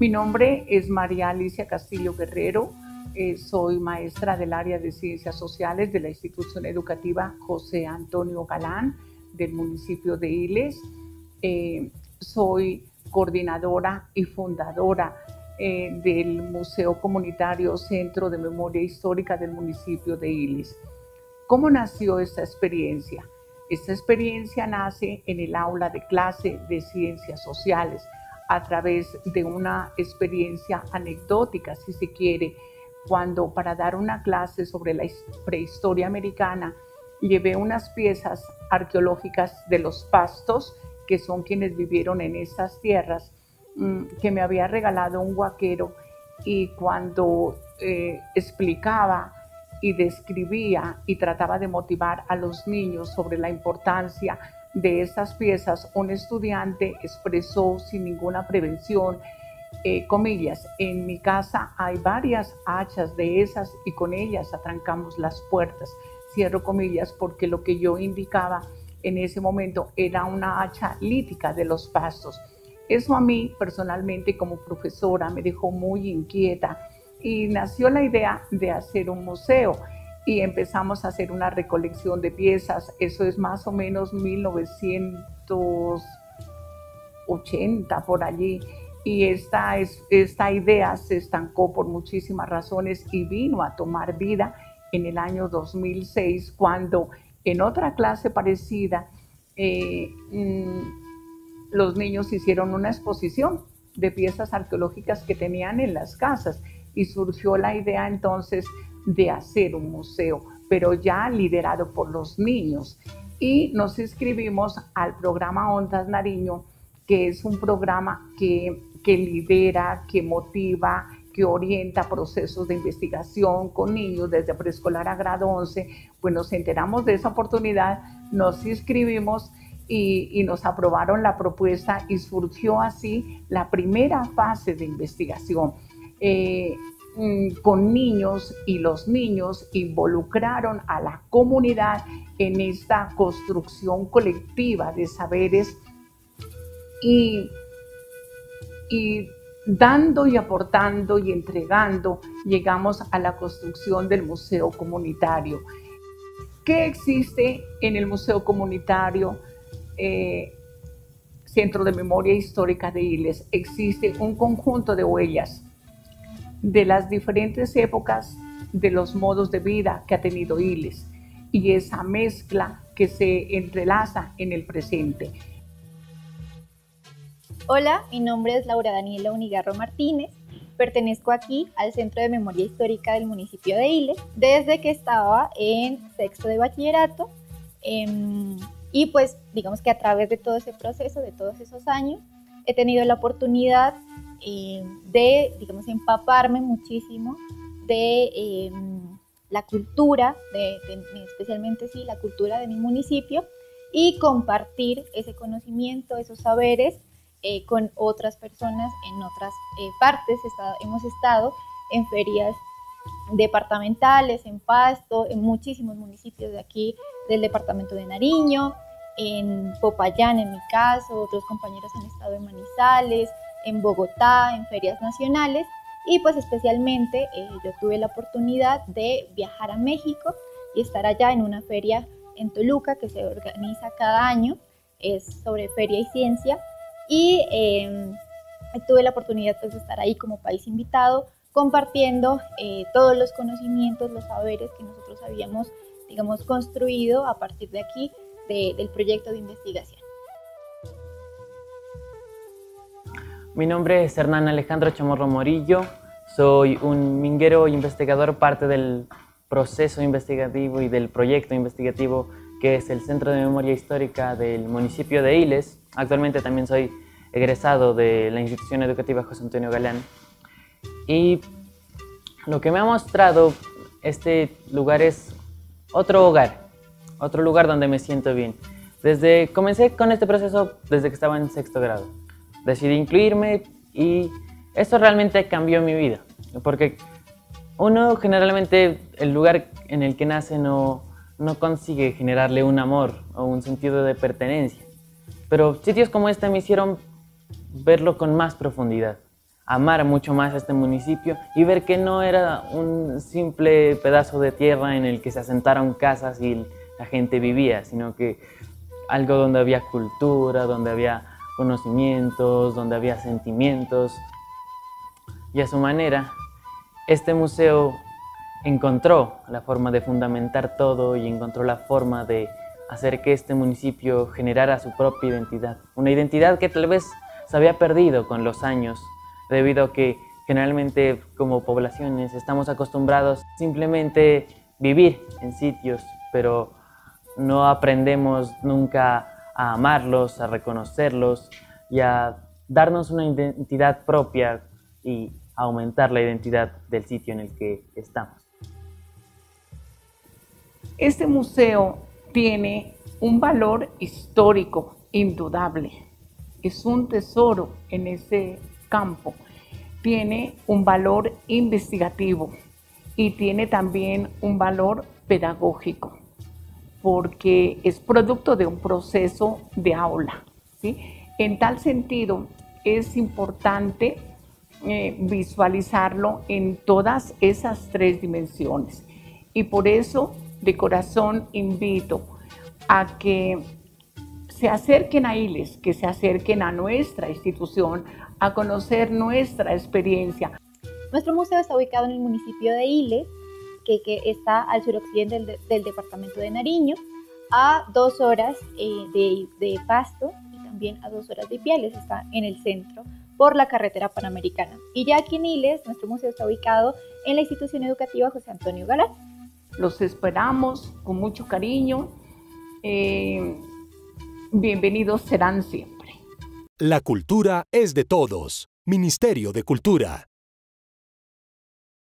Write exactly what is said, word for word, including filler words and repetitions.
Mi nombre es María Alicia Castillo Guerrero, eh, soy maestra del área de Ciencias Sociales de la institución educativa José Antonio Galán del municipio de Iles. Eh, soy coordinadora y fundadora eh, del Museo Comunitario Centro de Memoria Histórica del municipio de Iles. ¿Cómo nació esta experiencia? Esta experiencia nace en el aula de clase de Ciencias Sociales, a través de una experiencia anecdótica, si se quiere, cuando para dar una clase sobre la prehistoria americana llevé unas piezas arqueológicas de los Pastos, que son quienes vivieron en estas tierras, que me había regalado un huaquero, y cuando eh, explicaba y describía y trataba de motivar a los niños sobre la importancia de estas piezas, un estudiante expresó sin ninguna prevención, eh, comillas, en mi casa hay varias hachas de esas y con ellas atrancamos las puertas, cierro comillas, porque lo que yo indicaba en ese momento era una hacha lítica de los Pastos. Eso a mí personalmente como profesora me dejó muy inquieta y nació la idea de hacer un museo. Y empezamos a hacer una recolección de piezas, eso es más o menos mil novecientos ochenta por allí, y esta, es, esta idea se estancó por muchísimas razones y vino a tomar vida en el año dos mil seis, cuando en otra clase parecida eh, mmm, los niños hicieron una exposición de piezas arqueológicas que tenían en las casas y surgió la idea entonces de hacer un museo, pero ya liderado por los niños. Y nos inscribimos al programa Ondas Nariño, que es un programa que, que lidera, que motiva, que orienta procesos de investigación con niños desde preescolar a grado once. Pues nos enteramos de esa oportunidad, nos inscribimos y, y nos aprobaron la propuesta y surgió así la primera fase de investigación. Eh, con niños, y los niños involucraron a la comunidad en esta construcción colectiva de saberes y, y dando y aportando y entregando llegamos a la construcción del museo comunitario. ¿Qué existe en el museo comunitario eh, Centro de Memoria Histórica de Iles? Existe un conjunto de huellas de las diferentes épocas, de los modos de vida que ha tenido Iles y esa mezcla que se entrelaza en el presente. Hola, mi nombre es Laura Daniela Unigarro Martínez, pertenezco aquí al Centro de Memoria Histórica del municipio de Iles desde que estaba en sexto de bachillerato eh, y pues digamos que a través de todo ese proceso, de todos esos años, he tenido la oportunidad Eh, de, digamos, empaparme muchísimo de eh, la cultura, de, de, especialmente sí, la cultura de mi municipio, y compartir ese conocimiento, esos saberes eh, con otras personas en otras eh, partes. Está, hemos estado en ferias departamentales, en Pasto, en muchísimos municipios de aquí del departamento de Nariño, en Popayán en mi caso, otros compañeros han estado en Manizales, en Bogotá, en ferias nacionales, y pues especialmente eh, yo tuve la oportunidad de viajar a México y estar allá en una feria en Toluca que se organiza cada año, es sobre feria y ciencia, y eh, tuve la oportunidad pues, de estar ahí como país invitado, compartiendo eh, todos los conocimientos, los saberes que nosotros habíamos, digamos, construido a partir de aquí, de, del proyecto de investigación. Mi nombre es Hernán Alejandro Chamorro Morillo, soy un minguero investigador, parte del proceso investigativo y del proyecto investigativo que es el Centro de Memoria Histórica del municipio de Iles. Actualmente también soy egresado de la institución educativa José Antonio Galán. Y lo que me ha mostrado este lugar es otro hogar, otro lugar donde me siento bien. Desde, comencé con este proceso desde que estaba en sexto grado. Decidí incluirme y esto realmente cambió mi vida, porque uno generalmente el lugar en el que nace no, no consigue generarle un amor o un sentido de pertenencia, pero sitios como este me hicieron verlo con más profundidad. amar mucho más a este municipio y ver que no era un simple pedazo de tierra en el que se asentaron casas y la gente vivía, sino que algo donde había cultura, donde había conocimientos, donde había sentimientos. Y a su manera, este museo encontró la forma de fundamentar todo y encontró la forma de hacer que este municipio generara su propia identidad. Una identidad que tal vez se había perdido con los años, debido a que generalmente como poblaciones estamos acostumbrados simplemente vivir en sitios, pero no aprendemos nunca a amarlos, a reconocerlos y a darnos una identidad propia y aumentar la identidad del sitio en el que estamos. Este museo tiene un valor histórico indudable. Es un tesoro en ese campo. Tiene un valor investigativo y tiene también un valor pedagógico, porque es producto de un proceso de aula, ¿sí? En tal sentido, es importante eh, visualizarlo en todas esas tres dimensiones. Y por eso, de corazón, invito a que se acerquen a ILES, que se acerquen a nuestra institución, a conocer nuestra experiencia. Nuestro museo está ubicado en el municipio de ILES, que, que está al suroccidente del, del departamento de Nariño, a dos horas eh, de, de Pasto y también a dos horas de Ipiales. Está en el centro por la carretera panamericana. Y ya aquí en ILES, nuestro museo está ubicado en la institución educativa José Antonio Galán. Los esperamos con mucho cariño. Eh, bienvenidos serán siempre. La cultura es de todos. Ministerio de Cultura.